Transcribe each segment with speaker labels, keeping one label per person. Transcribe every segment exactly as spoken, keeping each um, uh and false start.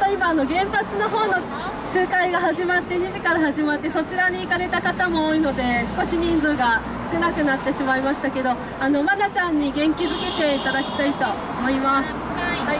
Speaker 1: と今あの原発の方の集会が始まってにじから始まって、そちらに行かれた方も多いので少し人数が少なくなってしまいましたけど、あのまなちゃんに元気づけていただきたいと思います。はい、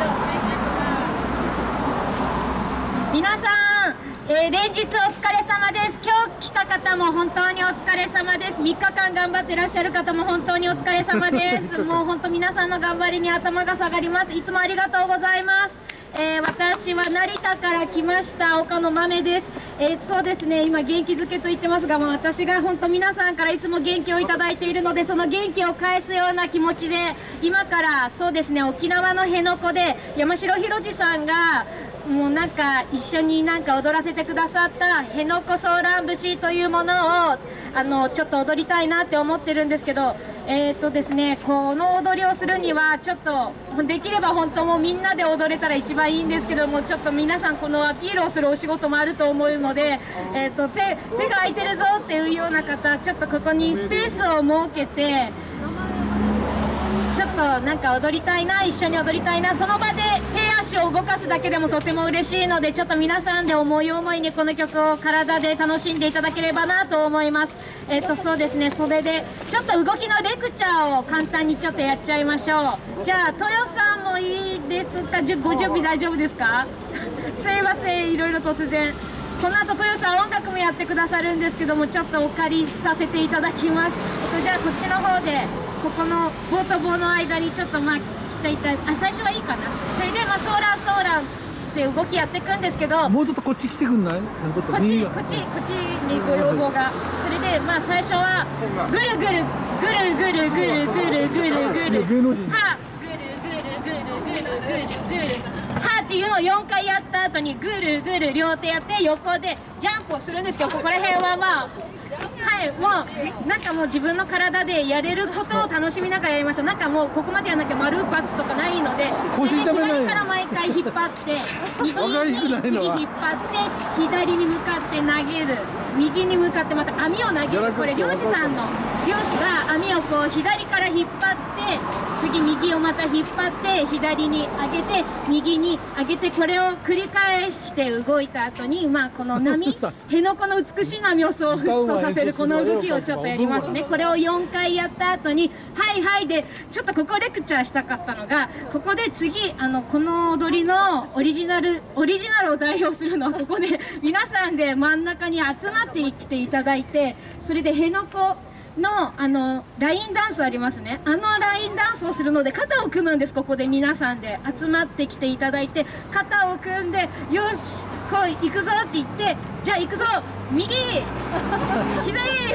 Speaker 2: 皆さん、えー、連日お疲れ様です。今日来た方も本当にお疲れ様です。みっかかん頑張ってらっしゃる方も本当にお疲れ様ですもう本当皆さんの頑張りに頭が下がります。いつもありがとうございます。えー、私は成田から来ました岡野豆です。えー、そうですね、今元気づけと言ってますが、もう私が本当皆さんからいつも元気をいただいているので、その元気を返すような気持ちで今からそうですね、沖縄の辺野古で山城宏次さんがもうなんか一緒になんか踊らせてくださった辺野古ソーラン節というものをあのちょっと踊りたいなって思ってるんですけど、えーとですね、この踊りをするにはちょっとできれば本当もうみんなで踊れたら一番いいんですけども、ちょっと皆さんこのアピールをするお仕事もあると思うので、えーと 手, 手が空いてるぞっていうような方、ちょっとここにスペースを設けてちょっとなんか踊りたいな、一緒に踊りたいな、その場で手足を動かすだけでもとても嬉しいので、ちょっと皆さんで思い思いにこの曲を体で楽しんでいただければなと思います。えっとそうですね、それでちょっと動きのレクチャーを簡単にちょっとやっちゃいましょう。じゃあ豊さんもいいですか？じゅご準備大丈夫ですか？すいません、いろいろ突然。この後豊さん音楽もやってくださるんですけども、ちょっとお借りさせていただきます。えっとじゃあこっちの方でここの棒と棒の間にちょっとまあ来ていただいて、あ、最初はいいかな。それでまあソーランソーランって動きやっていくんですけど、
Speaker 3: もうちょっとこっち来てくんない？こ
Speaker 2: っちこっちこっちにご要望が。それでまあ最初はぐるぐるぐるぐるぐるぐるぐるぐるはぐるぐるぐるぐるぐるぐるはっていうのをよんかいやった後にぐるぐる両手やって横でジャンプをするんですけど、ここら辺はまあはい、もうなんかもう自分の体でやれることを楽しみながらやりましょう。なんかもうここまでやらなきゃ丸×とかないので、左から毎回引っ張って右に次引っ張って左に向かって投げる、右に向かってまた網を投げる。これ漁師さんの漁師が網をこう左から引っ張って次右をまた引っ張って左に上げて右に上げて、これを繰り返して動いた後に、まあこの波辺野古の美しい波を彷彿とさせるこの動きをちょっとやりますね。これをよんかいやった後にはいはいで、ちょっとここレクチャーしたかったのが、ここで次あのこの踊りのオリジナルオリジナルを代表するのはここで皆さんで真ん中に集まってきていただいて、それで辺野古のあのラインダンスありますね、あのラインダンスをするので肩を組むんです。ここで皆さんで集まってきていただいて肩を組んで、よし来い行くぞって言って、じゃあ行くぞ右左右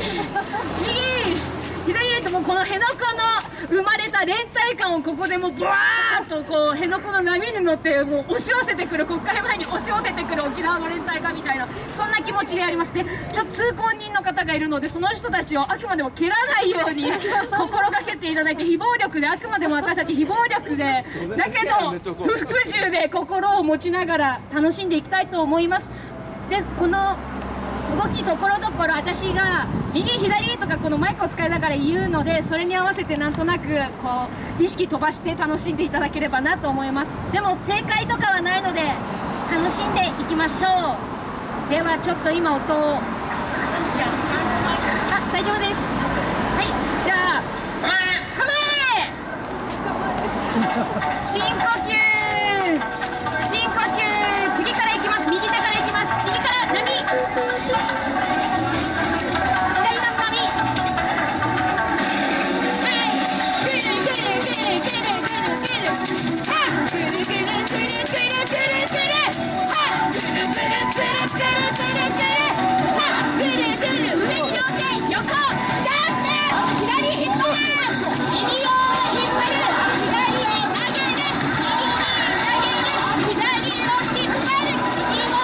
Speaker 2: 左へと、もうこの辺野古の生まれた連帯感をここでもうブワーッとこう辺野古の波に乗ってもう押し寄せてくる、国会前に押し寄せてくる沖縄の連帯感みたいな、そんな気持ちでやります。でちょっと通行人の方がいるので、その人たちをあくまでも蹴らないように心がけていただいて、非暴力で、あくまでも私たち非暴力でだけど不服従で心を持ちながら楽しんでいきたいと思います。でこの動きところどころ私が右左とかこのマイクを使いながら言うので、それに合わせてなんとなくこう意識飛ばして楽しんでいただければなと思います。でも正解とかはないので楽しんでいきましょう。ではちょっと今音を、あ、大丈夫です。はい、じゃあ構え深呼吸深呼吸、次からいきます。右手からいきます。右から波、左の波、はい、ぐるぐるぐるぐるぐるぐるぐる、はっ、ぐるぐるぐるぐるぐるぐる、はっ、ぐるぐるぐるぐるぐるぐる、はっ、ぐるぐる、上に両手横、ジャンプ、左引っ張る、右を引っ張る、左に投げる、右に投げる、左を引っ張る、右を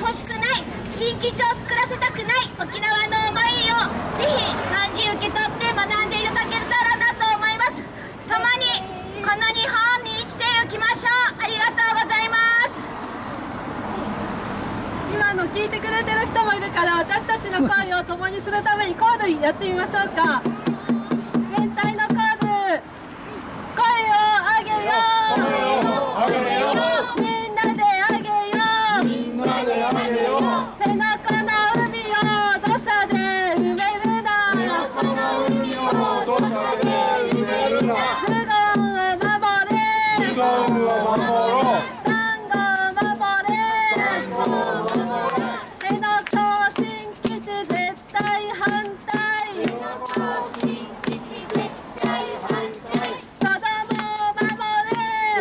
Speaker 2: ほしくない、新基地を作らせたくない沖縄の思いをぜひ感じ受け取って学んでいただけたらなと思います。共にこの日本に生きていきましょう。ありがとうございます。
Speaker 1: 今の聞いてくれてる人もいるから、私たちの声を共にするためにコールやってみましょうか。全体のコール、声を上げよう、みんなで上げよう、辺野古の海を土砂で埋めるな、ジュゴンを守れ、サンゴを守れ、辺野古新基地絶対反対、子供を守れ、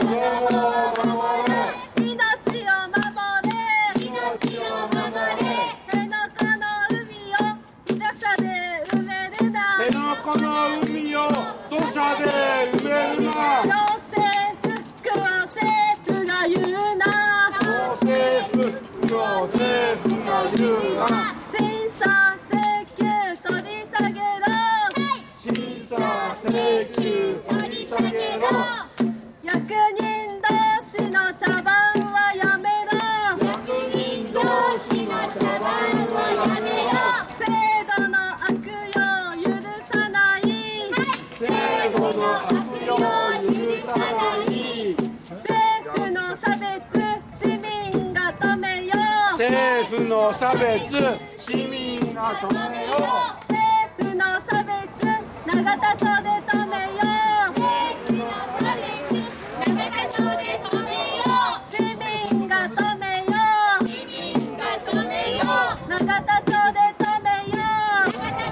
Speaker 1: 命を守れ、辺野古の海を土砂で埋めるな、
Speaker 4: 辺野古の海を土砂で埋めるな、
Speaker 1: 行政復を政府が言うな、
Speaker 4: 政府を政府が言うな、
Speaker 1: 審査請求取り下げろ、
Speaker 4: 審査請求取り下げろ、
Speaker 1: 役人同士の茶番はやめろ、
Speaker 4: 役人同士の茶番はやめろ、
Speaker 1: 制度の悪用許さない、
Speaker 4: 制度の悪用許さない、
Speaker 1: 政府の差別市民が止めよう、
Speaker 4: 政府の差別市民が止めよう、
Speaker 1: 政府の差別永田町で止めよう、市民が止めよう、永田町で止めよう、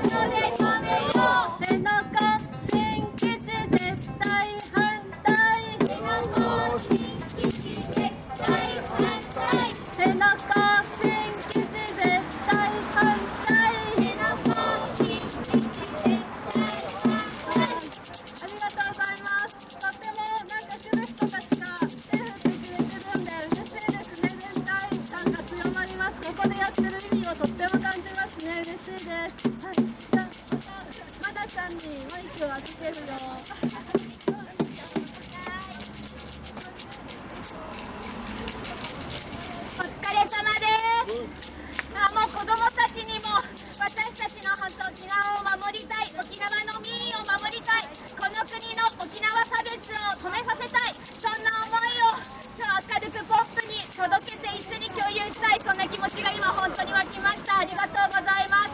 Speaker 1: 辺野古新基地絶対反対、辺野古新基地絶対反対、ありがとうございます。とってもなんか来る人たちが手振ってくれてるんで嬉しいですね。全体感が強まります。ここでやってる意味をとっても感じますね。嬉しいです。はい、じゃあまたまなちゃんにマイクを預けるよ。
Speaker 2: お疲れ様です。あ、もう子供たちにも私たちの本当沖縄を守りたい、沖縄の民意を守りたい、この国の沖縄差別を止めさせたい、そんな思いを明るくポップに届けて一緒に共有したい、そんな気持ちが今本当に湧きました。ありがとうございます。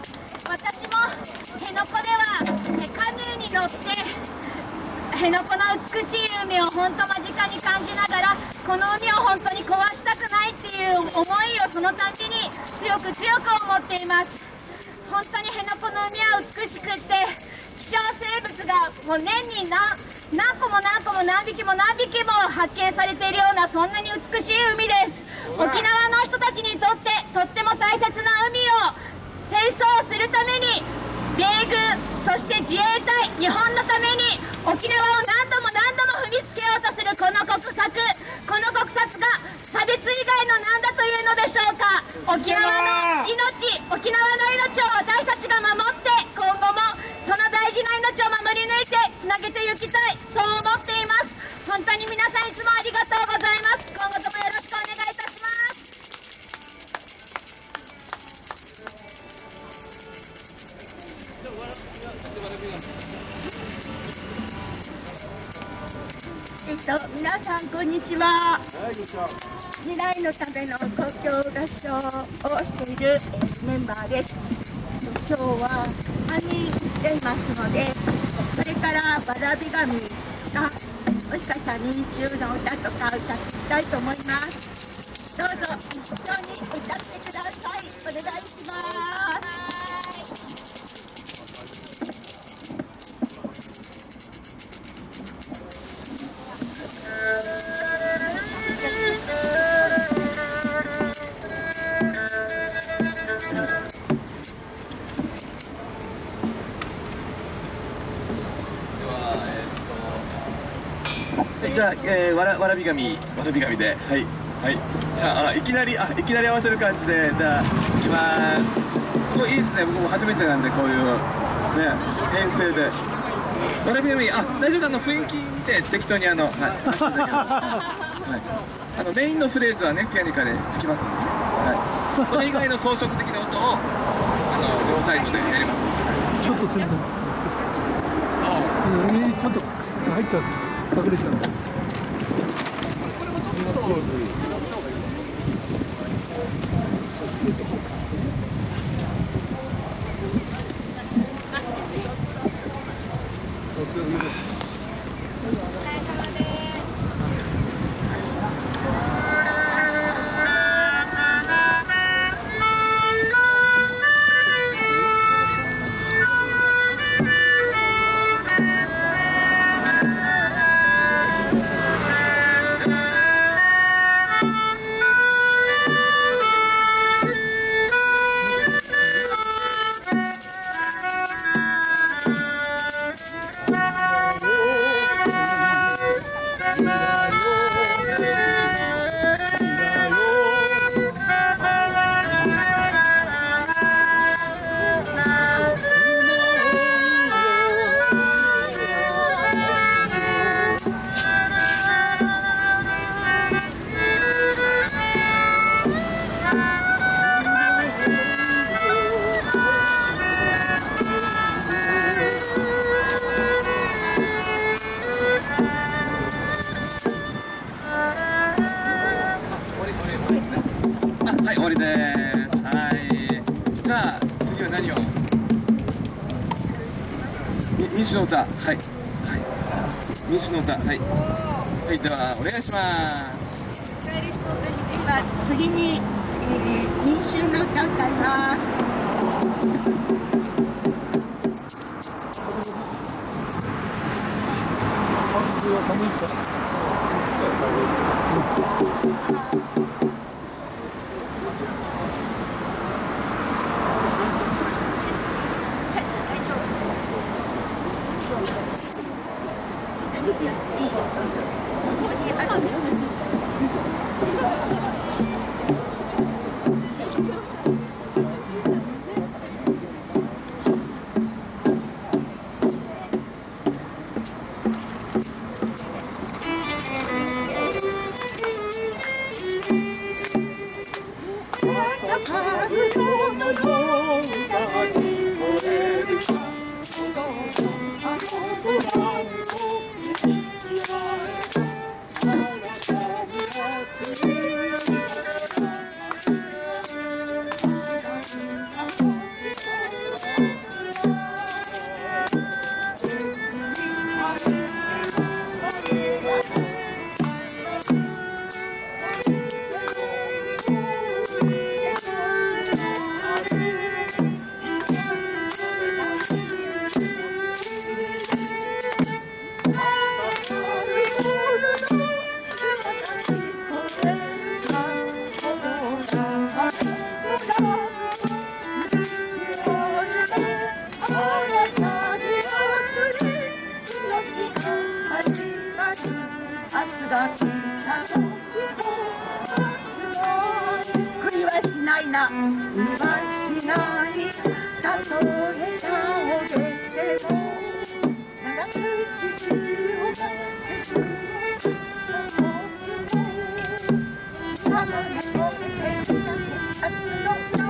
Speaker 2: 私も辺野古ではえカヌーに乗って辺野古の美しい海を本当間近に感じながら、この海を本当に壊したくないっていう思いをそのたびに強く強く思っています。本当に辺野古の海は美しくって希少生物がもう年に 何, 何個も何個も何匹も何匹も発見されているような、そんなに美しい海です。沖縄の人たちにとってとっても大切な海を戦争するために米軍、そして自衛隊、日本のために沖縄を何度も何度も踏みつけようとするこの国策、この国策が差別以外の何だというのでしょうか。沖縄の命、沖縄の命を私たちが守って、今後もその大事な命を守り抜いてつなげていきたい、そう思っています。本当に皆さんいつもありがとうございます。今後ともよろしくお願いいたします。
Speaker 5: えっと、皆さんこんにちは。未来のための交響合唱をしているメンバーです。今日はさんにん来ていますので、それからわらび神がもしかしたら民衆の歌とか歌っていきたいと思います。どうぞ一緒に歌ってください。お願いします。
Speaker 6: じゃあ、えー、わらわらび神わらび神で、はい。 はい、じゃあ、あいきなり、あ、いきなり合わせる感じで、じゃあ、いきます。すごいいいですね、僕も初めてなんで、こういう、ね、編成で。どれでもいい、あ、大丈夫か、あの、雰囲気見て、適当に、あの、はい、出していただければ。はい、あの、メインのフレーズはね、ピアニカで吹きますんでね。はい、それ以外の装飾的な音を、あの、両サイドでやります。
Speaker 3: ちょっとするの。えー、ちょっと入っちゃう。隠れちゃう。
Speaker 6: これもちょっと。はい、終わりです。はい。じゃあ次は何を？民主の歌、はいはい。民主の歌、はいはい。ではお願いします。
Speaker 5: では次に、えー、民衆の歌を歌います。悔いはしないな、悔いはしない、たとえ倒れても長く知識を持ってく浜が越えてきた夏の日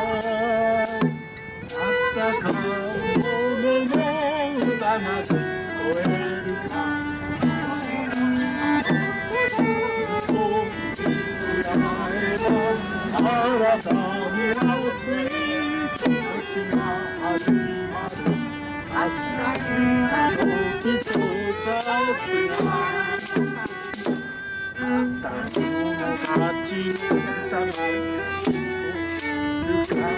Speaker 5: あったかいものの歌が聞こえるか新たに青い気持ちがあります明日が時とさすが私の勝ちの歌が聞こえるか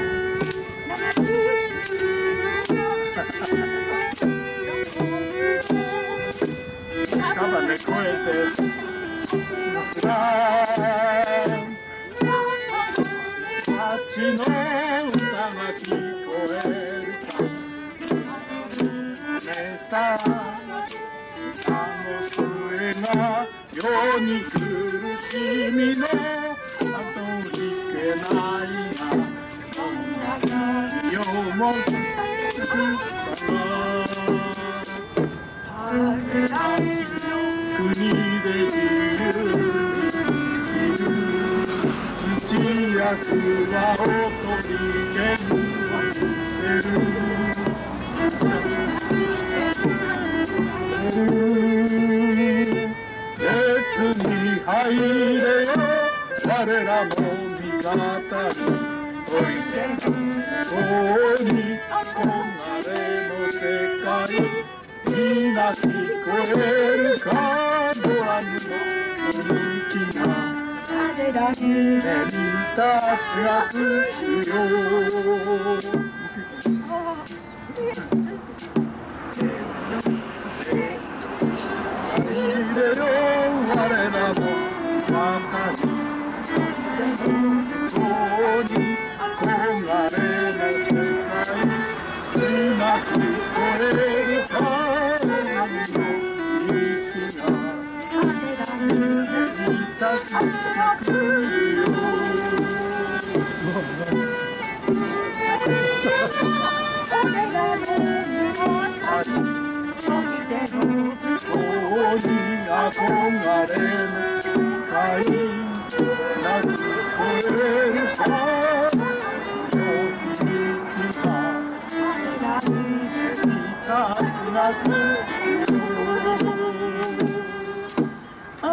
Speaker 5: 束で越えて街の歌が聞こえるか寝たあの笛が
Speaker 4: 世に苦しみの後引けないが世も国で自由に生きる土や桑を取り剣に捨てる列に入れよ我らの味方においで遠に憧れの世界皆聞こえるかドラムの響きが彼らに連達が来るよ入れよ我らの中に遠に憧れの世界今聞こえるかの息が彼らに満たしてくるよ彼らの中に遠に憧れの世界なく超えるかの響きが満たすなくあ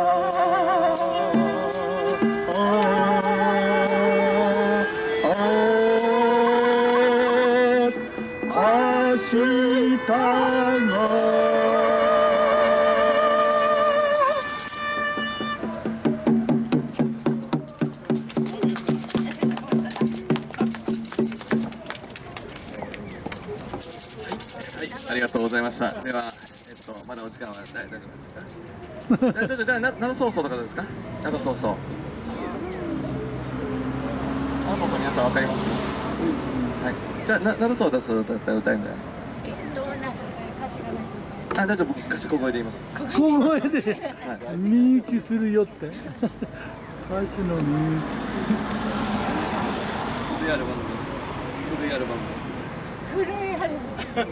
Speaker 4: あ明日が
Speaker 6: ありがとうございました。では、えっと、まだお時間は大丈夫ですか。大丈夫、じゃあ、な、などそうそうとかですか。などそうそう。などそうそう、皆さんわかります。はい。じゃあ、な、などそうだそうだったら歌えるんじゃない。あ、大丈夫、僕歌詞小声で言います。
Speaker 3: 小声で身打ちするよって。歌詞の身打ち。
Speaker 6: 古いアルバム。古いアルバム。
Speaker 2: 古いアルバム。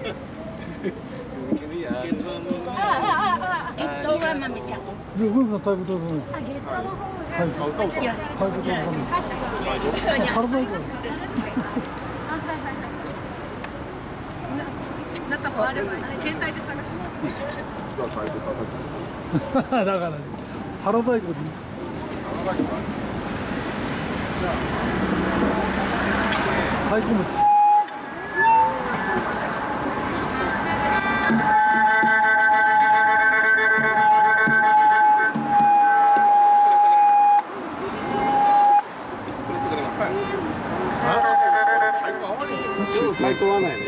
Speaker 5: ゲットは豆ちゃん。
Speaker 3: で、僕がタイプどうぞ。
Speaker 2: あ、ゲットの方が。
Speaker 3: はい。
Speaker 5: よし。
Speaker 3: タイプどうぞ。
Speaker 5: じゃあ
Speaker 2: 歌詞が。
Speaker 3: 体いいか
Speaker 1: なったもあれば携帯で探す。
Speaker 3: ら。だから、腹太鼓でいいです。太鼓持ち。
Speaker 4: 太鼓はないね。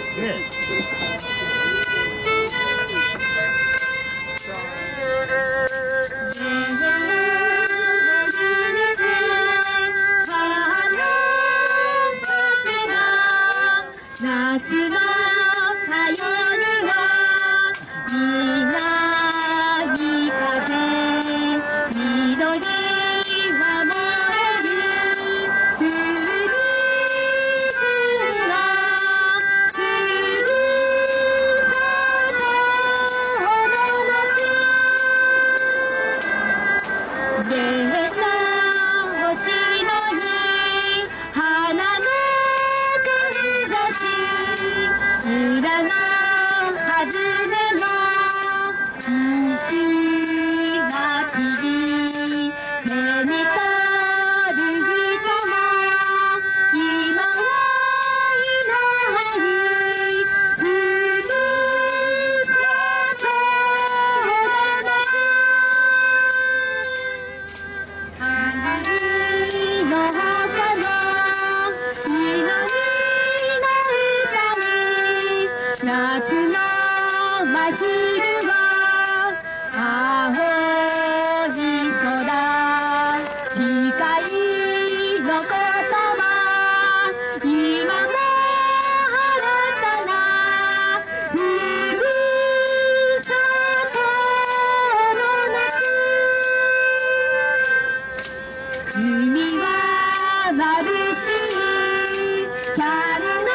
Speaker 2: 夏のさよりは南風緑は燃えるふるさとふるさとの街でさ星の日花の裏のはずめも
Speaker 5: キャンの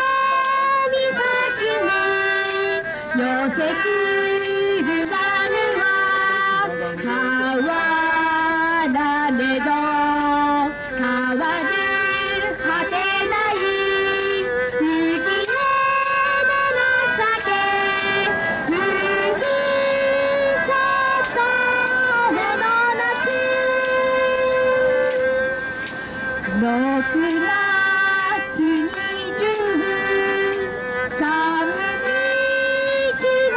Speaker 5: 岬に寄せくる雨は変わらねど変わる果てない雪の七酒ふるさとの夏ろくがつにじゅうさんにちの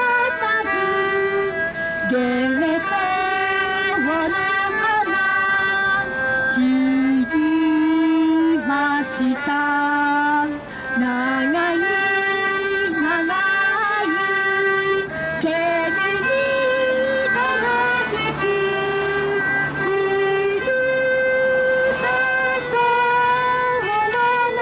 Speaker 5: 数ゲレトの花散りました長い長い煙が吹くふるさとの夏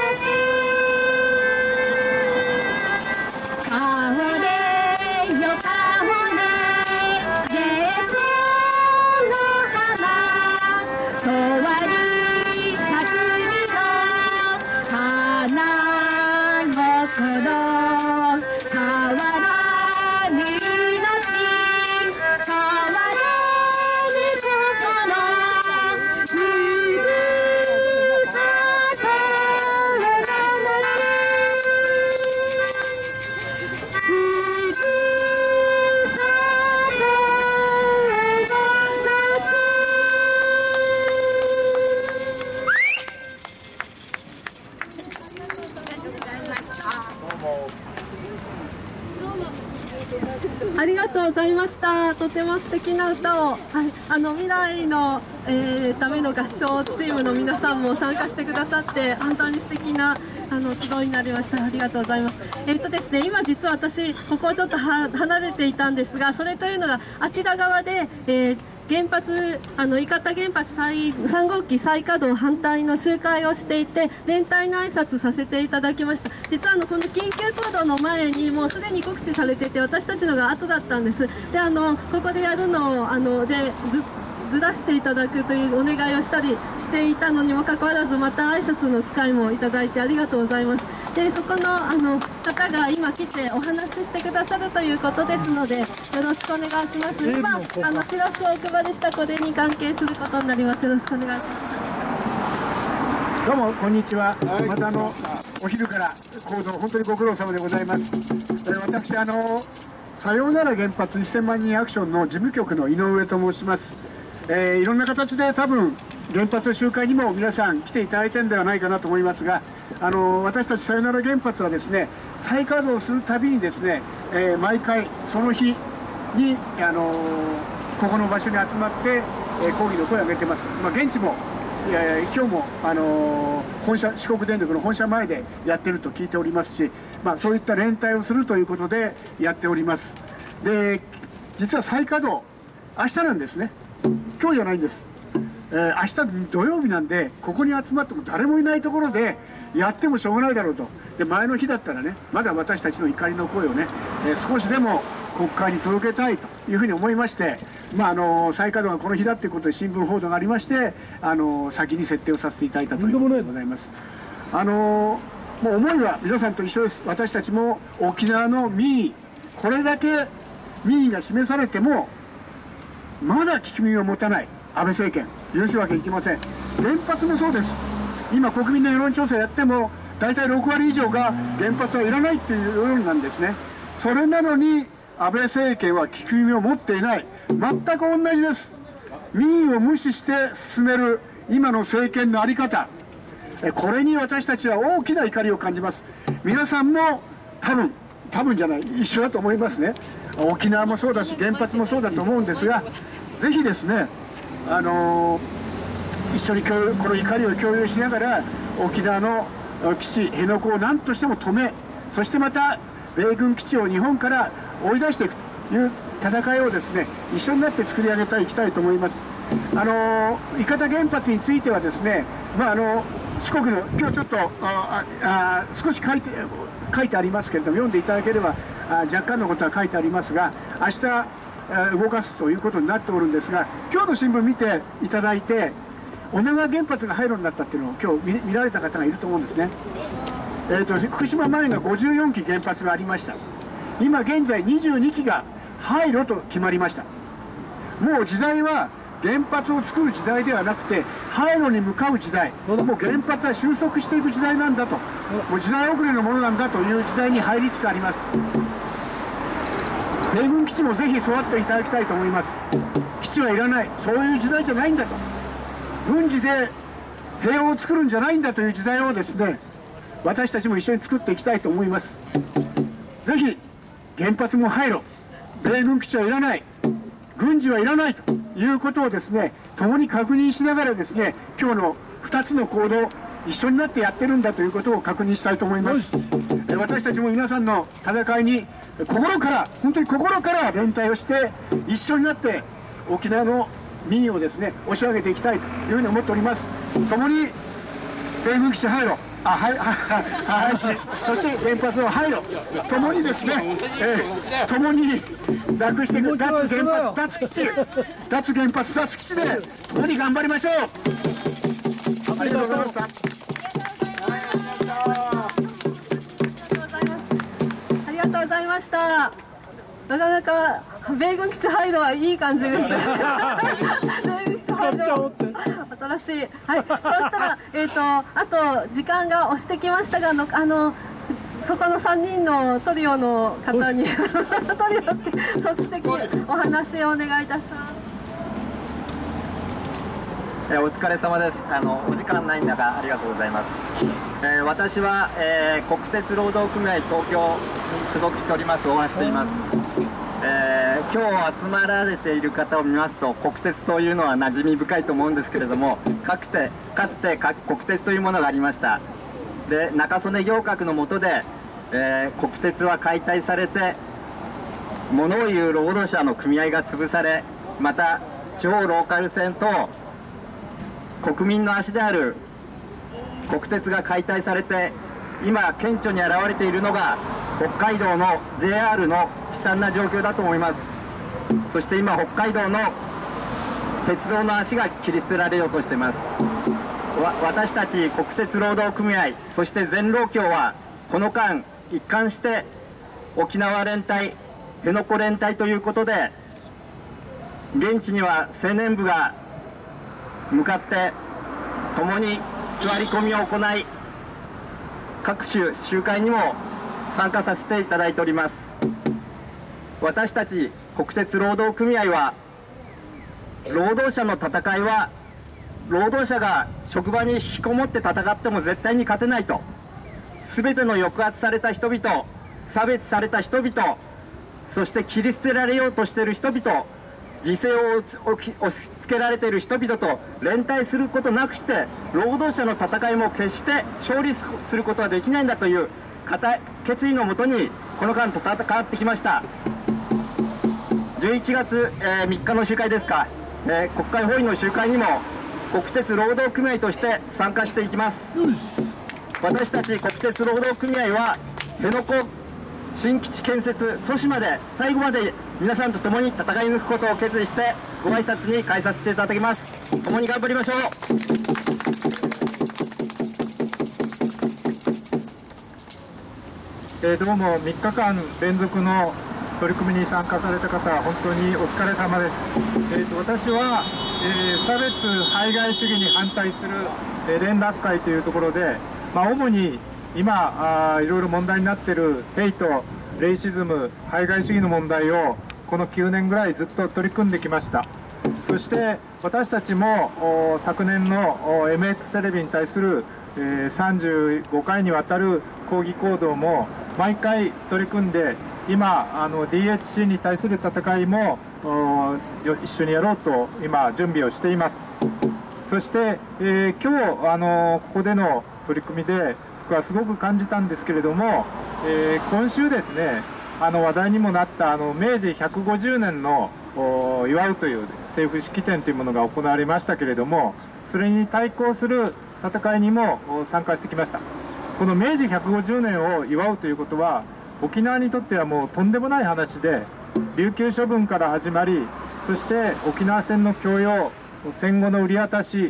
Speaker 5: 香れよ香れゲートの花とわり咲くみの花心変わらぬ命変わらぬ心ふるさとの夏ふるさとの夏
Speaker 1: ありがとうございました。とても素敵な歌を、はい、あの未来の、えー、ための合唱チームの皆さんも参加してくださって本当に素敵なあの集いになりました。ありがとうございます。えっとですね、今実は私ここをちょっとは離れていたんですが、それというのがあちら側で、えー原発あの伊方原発さん号機再稼働反対の集会をしていて連帯の挨拶させていただきました。実はあのこの緊急行動の前にもうすでに告知されていて私たちのが後だったんです。であのここでやるのをあのでずずらしていただくというお願いをしたりしていたのにもかかわらずまた挨拶の機会もいただいてありがとうございます。でそこのあの方が今来てお話ししてくださるということですのでよろしくお願いします。今あのチラシをお配りしたこれに関係することになります。よろしくお願いします。
Speaker 7: どうもこんにちは。またあのお昼から行動本当にご苦労様でございます。え私あのさようなら原発せんまんにんアクションの事務局の井上と申します。えー、いろんな形で多分原発の集会にも皆さん来ていただいてるんではないかなと思いますが、あの私たちさよなら原発はですね再稼働するたびにですね、えー、毎回その日にあのここの場所に集まって、えー、抗議の声を上げてます。まあ、現地もえー、今日も、あのー、本社四国電力の本社前でやってると聞いておりますし、まあ、そういった連帯をするということでやっております。で実は再稼働明日なんですね。今日じゃないんです。えー、明日土曜日なんでここに集まっても誰もいないところでやってもしょうがないだろうと。で前の日だったらねまだ私たちの怒りの声をね、えー、少しでも国会に届けたいというふうに思いまして、まあ、あの再稼働がこの日だということで新聞報道がありましてあの先に設定をさせていただいたということでございます。あのもう思いは皆さんと一緒です。私たちも沖縄の民意これだけ民意が示されてもまだ聞く耳を持たない安倍政権許すわけにいきません。原発もそうです。今国民の世論調査やっても大体ろくわり以上が原発はいらないという世論なんですね。それなのに安倍政権は聞く耳を持っていない。全く同じです。民意を無視して進める今の政権の在り方、これに私たちは大きな怒りを感じます。皆さんも多分多分じゃない一緒だと思いますね。沖縄もそうだし原発もそうだと思うんですが、ぜひですねあのー、一緒にこの怒りを共有しながら沖縄の基地辺野古を何としても止め、そしてまた米軍基地を日本から追い出していくという戦いをですね一緒になって作り上げていきたいと思います。あの伊方原発についてはですね、まあ、あの四国の今日ちょっとああ少し書いて書いてありますけれども読んでいただければあ若干のことは書いてありますが明日動かすということになっておるんですが、今日の新聞見ていただいて女川原発が廃炉になったっていうのを今日 見, 見られた方がいると思うんですね。えーと、福島前がごじゅうよんき原発がありました。今現在にじゅうにきが廃炉と決まりました。もう時代は原発を作る時代ではなくて廃炉に向かう時代、もう原発は収束していく時代なんだと、もう時代遅れのものなんだという時代に入りつつあります。米軍基地もぜひ育っていただきたいと思います。基地はいらない、そういう時代じゃないんだと、軍事で平和を作るんじゃないんだという時代をですね、私たちも一緒に作っていきたいと思います。ぜひ原発も廃炉、米軍基地はいらない、軍事はいらないということをですね、共に確認しながらですね、今日のふたつの行動、一緒になってやってるんだということを確認したいと思います。え私たちも皆さんの戦いに心から、本当に心から連帯をして一緒になって沖縄の民をですね押し上げていきたいというふうに思っております。共に米軍基地廃炉、あはい廃止、そして原発の廃炉、共にですね、えー、共になくしていく脱原発脱基地脱原発脱基地で共に頑張りましょう。ありがとうございました。
Speaker 1: ありがとうございました。なかなか米軍基地廃炉はいい感じです。米軍基地廃炉新しい。はい。そうしたらえっ、ー、とあと時間が押してきましたが、のあのそこのさんにんのトリオの方にトリオって即席お話をお願いいたします。
Speaker 8: えー、お疲れ様です。あのお時間ないんだがありがとうございます。えー、私は、えー、国鉄労働組合東京に所属しております大橋と言います。えー、今日集まられている方を見ますと、国鉄というのは馴染み深いと思うんですけれども、かつてかつて国鉄というものがありました。で、中曽根行革の下で、えー、国鉄は解体されて、物を言う労働者の組合が潰され、また地方ローカル線と国民の足である国鉄が解体されて、今顕著に現れているのが北海道の ジェイアール の悲惨な状況だと思います。そして今北海道の鉄道の足が切り捨てられようとしています。わ私たち国鉄労働組合、そして全労協はこの間一貫して沖縄連帯、辺野古連帯ということで、現地には青年部が向かって共に座り込みを行い、各種集会にも参加させていただいております。私たち国鉄労働組合は、労働者の戦いは労働者が職場に引きこもって戦っても絶対に勝てないと、全ての抑圧された人々、差別された人々、そして切り捨てられようとしている人々、犠牲を押し付けられている人々と連帯することなくして、労働者の戦いも決して勝利することはできないんだという固い決意のもとにこの間戦ってきました。じゅういちがつ、えー、みっかの集会ですか、えー、国会法院の集会にも国鉄労働組合として参加していきます。私たち国鉄労働組合は辺野古新基地建設阻止まで最後まで皆さんと共に戦い抜くことを決意してご挨拶に変えさせていただきます。共に頑張りましょう。
Speaker 9: えー、どうもみっかかん連続の取り組みに参加された方は本当にお疲れ様です。えー、と私は、えー、差別排外主義に反対する、えー、連絡会というところで、まあ、主に今あいろいろ問題になっているヘイト、レイシズム、排外主義の問題をこのきゅうねんぐらいずっと取り組んできました。そして私たちも昨年の エムエックス テレビに対する、えー、さんじゅうごかいにわたる抗議行動も毎回取り組んで、今あの ディーエイチシー に対する戦いも一緒にやろうと今準備をしています。そして、えー、今日あのここでの取り組みで僕はすごく感じたんですけれども、えー、今週ですね、あの話題にもなったあの明治ひゃくごじゅうねんの祝うという政府式典というものが行われましたけれども、それに対抗する戦いにも参加してきました。この明治ひゃくごじゅうねんを祝うということは沖縄にとってはもうとんでもない話で、琉球処分から始まり、そして沖縄戦の供用、戦後の売り渡し、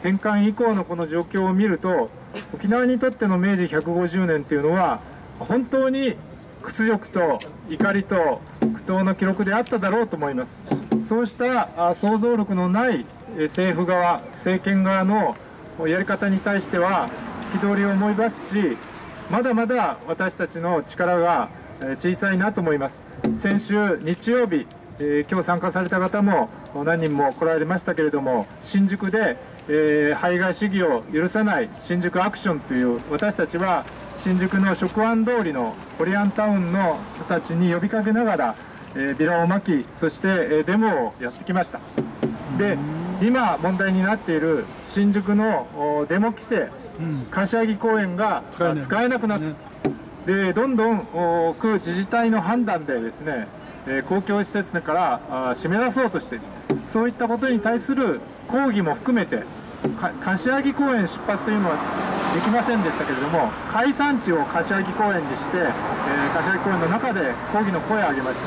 Speaker 9: 返還以降のこの状況を見ると、沖縄にとっての明治ひゃくごじゅうねんというのは本当に屈辱と怒りと苦闘の記録であっただろうと思います。そうした想像力のない政府側、政権側のやり方に対しては憤りを思いますし、まだまだ私たちの力が小さいなと思います。先週日曜日、えー、今日参加された方も何人も来られましたけれども、新宿で、えー、排外主義を許さない新宿アクションという、私たちは新宿の食安通りのコリアンタウンの人たちに呼びかけながら、えー、ビラをまき、そして、えー、デモをやってきました。で、今問題になっている新宿のデモ規制、うん、柏木公園が使えなくなった、ね、でどんどん区自治体の判断でですね、えー、公共施設からあ締め出そうとしている、そういったことに対する抗議も含めて、柏木公園出発というのはできませんでしたけれども、解散地を柏木公園にして、えー、柏木公園の中で抗議の声を上げました。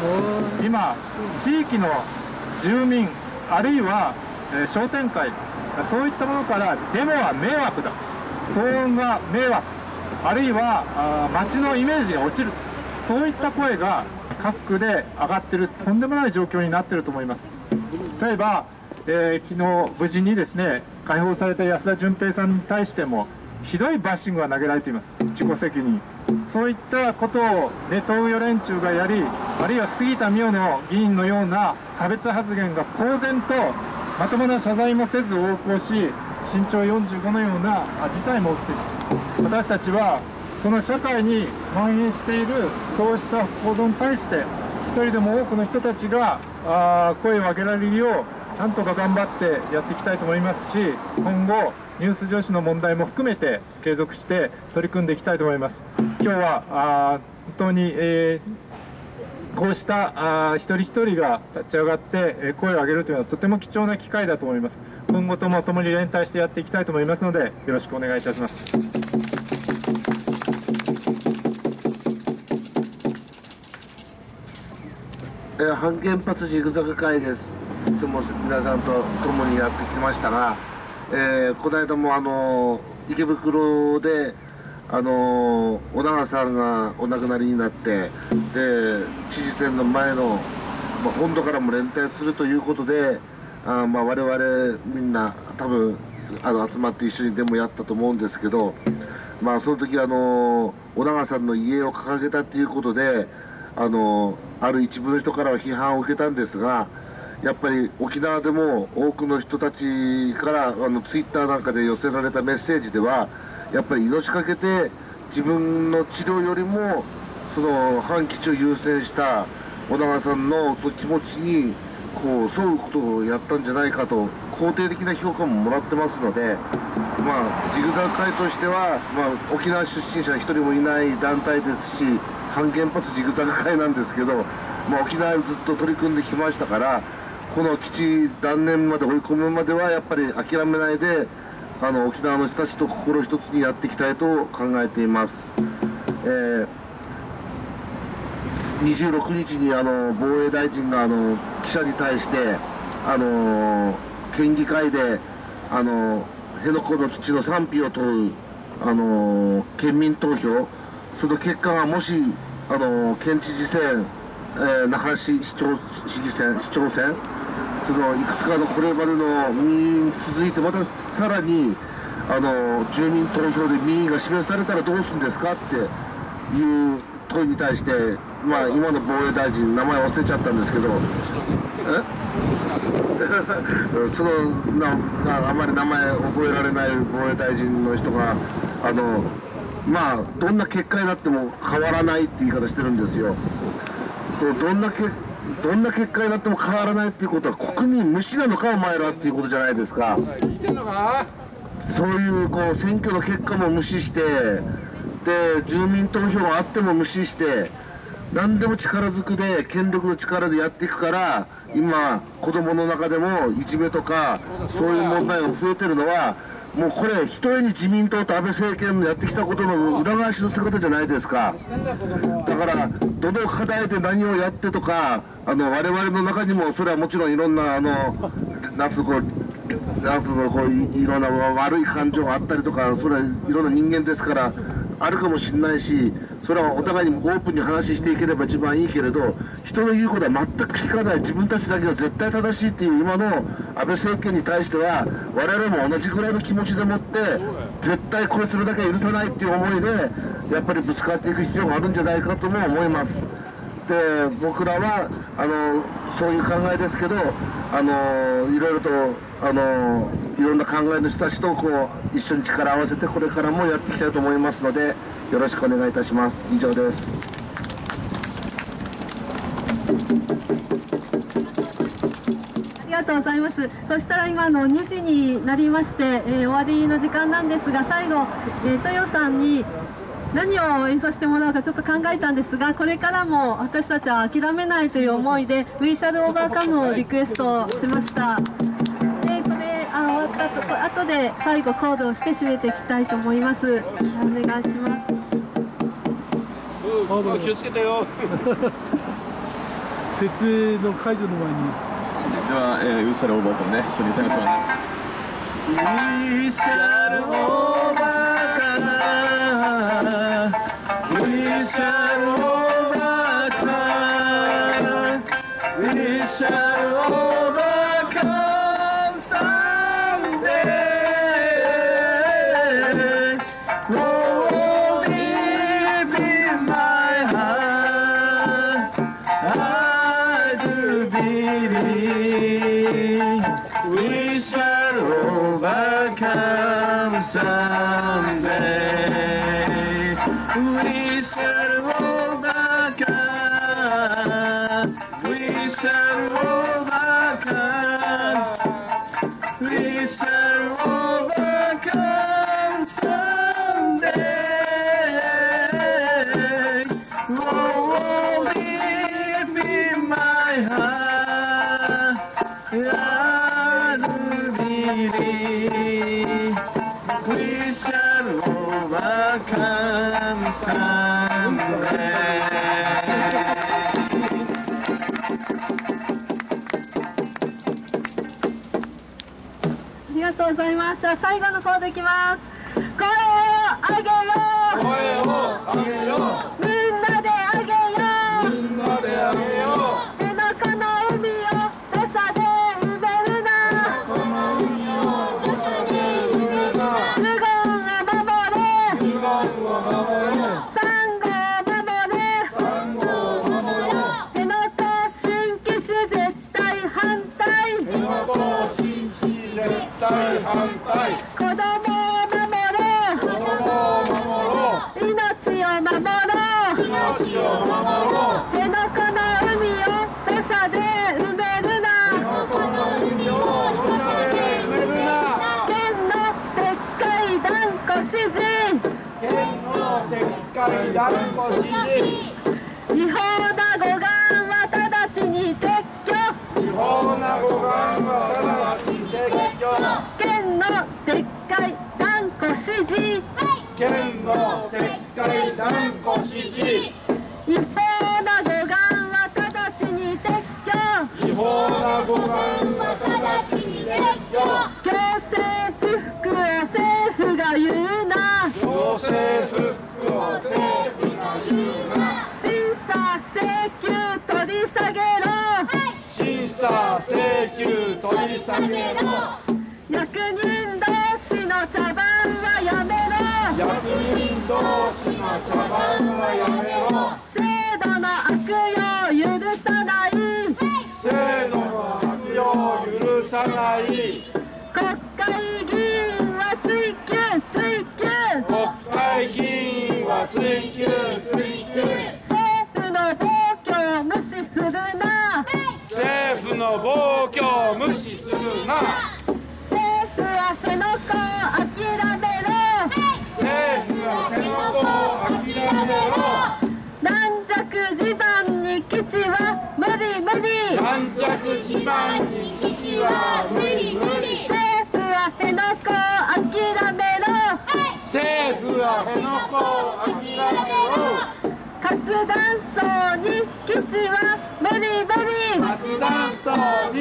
Speaker 9: 今地域の住民、あるいは、えー、商店会、そういったものからデモは迷惑だ、騒音が迷惑、あるいはあ街のイメージが落ちる、そういった声が各区で上がっている、とんでもない状況になっていると思います。例えば、えー、昨日無事にですね解放された安田純平さんに対してもひどいバッシングが投げられています。自己責任、そういったことをネトウヨ連中がやり、あるいは杉田水脈の議員のような差別発言が公然とまともな謝罪もせず横行し、身長よんじゅうごのような事態も起きています。私たちはこの社会に蔓延しているそうした行動に対して、一人でも多くの人たちがあ声を上げられるようなんとか頑張ってやっていきたいと思いますし、今後ニュース女子の問題も含めて継続して取り組んでいきたいと思います。今日はあ本当に、えー、こうしたあ一人一人が立ち上がって、えー、声を上げるというのはとても貴重な機会だと思います。今後とも共に連帯してやっていきたいと思いますので、よろしくお願いいたします。
Speaker 10: えー、反原発ジグザグ会です。いつも皆さんと共にやってきましたが、えー、この間もあの池袋であの小長さんがお亡くなりになって、で知事選の前の、まあ、本土からも連帯するということで、あ、まあ、我々みんな多分あの集まって一緒にデモやったと思うんですけど、まあ、その時あの小長さんの遺影を掲げたということで、あのある一部の人からは批判を受けたんですが、やっぱり沖縄でも多くの人たちからあのツイッターなんかで寄せられたメッセージでは、やっぱり命かけて自分の治療よりもその反基地を優先した小長さんのその気持ちにこう沿うことをやったんじゃないかと肯定的な評価ももらってますので、まあ、ジグザグ会としては、まあ、沖縄出身者一人もいない団体ですし、反原発ジグザグ会なんですけど、まあ、沖縄にずっと取り組んできましたから、この基地断念まで追い込むまではやっぱり諦めないで、あの沖縄の人たちと心一つにやっていきたいと考えています。えー、にじゅうろくにちにあの防衛大臣があの記者に対してあの県議会であの辺野古の基地の賛否を問うあの県民投票、その結果がもしあの県知事選、えー、那覇市市長市議選市長選、そのいくつかのこれまでの民意に続いてまたさらにあの住民投票で民意が示されたらどうするんですかっていう問いに対して、まあ、今の防衛大臣名前忘れちゃったんですけど、えそのななあまり名前覚えられない防衛大臣の人があのまあどんな結果になっても変わらないって言い方してるんですよ。そうどんなけどんな結果になっても変わらないっていうことは国民無視なのかお前らっていうことじゃないですか。そういうこう選挙の結果も無視して、で住民投票があっても無視して、何でも力ずくで権力の力でやっていくから、今子どもの中でもいじめとかそういう問題が増えてるのは、もうこれひとえに自民党と安倍政権のやってきたことの裏返しの姿じゃないですか。だからどの課題で何をやってとか、あの我々の中にもそれはもちろんいろんなあの夏こうなんつうのこう い, いろんな悪い感情があったりとか、それはいろんな人間ですからあるかもしれないし、それはお互いにオープンに話していければ一番いいけれど、人の言うことは全く聞かない、自分たちだけが絶対正しいっていう今の安倍政権に対しては我々も同じぐらいの気持ちでもって絶対こいつらだけは許さないっていう思いでやっぱりぶつかっていく必要があるんじゃないかとも思います。で僕らはあのそういう考えですけど、あのいろいろとあのいろんな考えの人たちとこう一緒に力を合わせてこれからもやっていきたいと思いますのでよろしくお願いいたします。以上です。
Speaker 1: ありがとうございます。そしたら今のにじになりまして、えー、終わりの時間なんですが、最後、えー、豊さんに何を演奏してもらうかちょっと考えたんですが、これからも私たちは諦めないという思いで「We Shall Overcome」をリクエストしました。でそれあ終わったと後で最後コードをして締めていきたいと思います。お願いします。
Speaker 3: うん、気をつけてよ設営の解除の前に
Speaker 6: では、えー、We Shall Overcome ね、一緒に歌いましょうね。We shall overcome We shall overcome We shall overcome someday Oh, deep in my heart I do believe We shall overcome someday We shall overcome We shall overcome We shall overcome someday Oh, deep in my heart I do believe We shall overcome someday
Speaker 1: ありがとうございます。じゃあ最後のコードいきます。声を上げよう声を上げようみんなで上げようみんなで上げよう辺野古の海を土砂で埋めるなこの海を土砂で埋めるなズゴンを守れズゴンを守れサンゴを守れサンゴを守れ辺野古新基地絶対反対辺野古新基地絶対反対子供を守れ子供を守ろう命を守ろう命を守ろう辺野古の海を土砂で埋めるな辺野古の海を土砂で埋めるな県のでっかい断固支持県のでっかい断固支持違法な護岸は直ちに撤去違法な護岸は直ちに撤去県のでっかい断固支持県のでっかい断固支持違法な護岸は直ちに撤去違法な護岸は直ちに撤去行政不服を政府が言うな行政不服を政府が言うな審査請求取り下げろ審査請求取り下げろ役人同士の茶番はやめろ役人同士の茶番はやめろ制度の悪用許さない制度の悪用許さない国会議員は追及追及国会議員は追及追及政府の暴挙を無視するな政府の暴挙を無視するな政府は辺野古を諦めろ政府は辺野古を諦めろ軟弱地盤に基地は無理無理軟弱地盤に基地は無理無理政府は辺野古を諦めろ政府は辺野古を諦めろ活断層に基地は無理無理活断層に基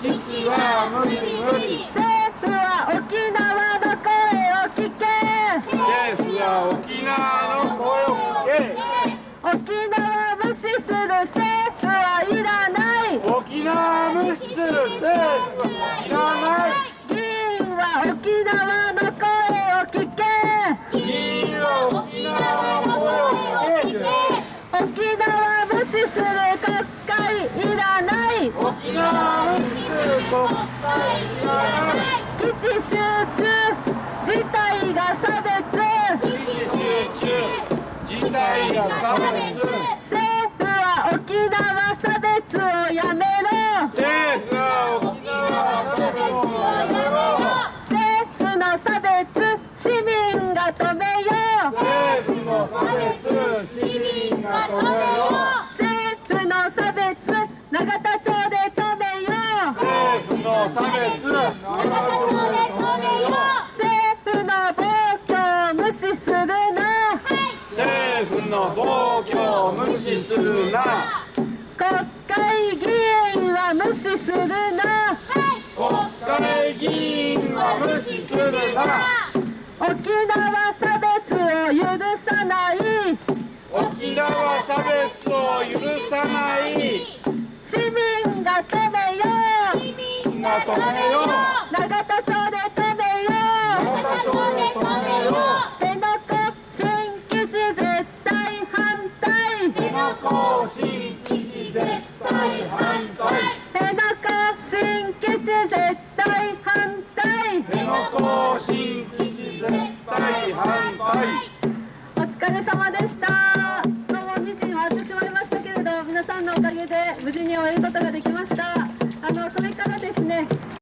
Speaker 4: 実は無理無理。
Speaker 5: 政府は沖縄の声を聞け。
Speaker 4: 政府は沖縄の声を聞け。
Speaker 5: 沖縄無視する政府はいらない。
Speaker 4: 沖縄無視する政府はいらない。
Speaker 5: 議員は沖縄の声を聞け。
Speaker 4: 議員は沖縄の声を聞け。
Speaker 5: 沖縄無視する国会いらない。
Speaker 4: 沖縄無視する国会いらない。
Speaker 5: 基地集中自体が差別。
Speaker 4: 基地集中自体が差別。
Speaker 5: 政府は沖縄差別をやめろ。
Speaker 4: 政府は沖縄差別をやめろ。
Speaker 5: 政府の差別市民が止めよう。
Speaker 4: 政府の差別市民が止めよう。
Speaker 5: 政府の差別永田町で止めよう。
Speaker 4: 政府の差別永田町で止めよう。
Speaker 5: 政府の暴挙を無視するな。
Speaker 4: 政府の暴挙を無視するな。
Speaker 5: 国会議員は無視するな。
Speaker 4: 国会議員は無視するな。
Speaker 5: 沖縄差別を許さない。
Speaker 4: 沖縄差別を許さない。
Speaker 5: 市民が止めよう。
Speaker 4: 市民が止めよう。
Speaker 5: 永田町で止めよう。
Speaker 4: 永田町で止めよう。
Speaker 5: 辺野古新基地絶対反対。
Speaker 4: 辺野古新基地絶対反対。
Speaker 5: 辺野古新基地絶対反対。
Speaker 4: 辺野古新基地絶対反対。
Speaker 5: お疲れ様でした。今日もにじに終わってしまいましたけれど、皆さんのおかげで無事に終えることができました。あのそれからですね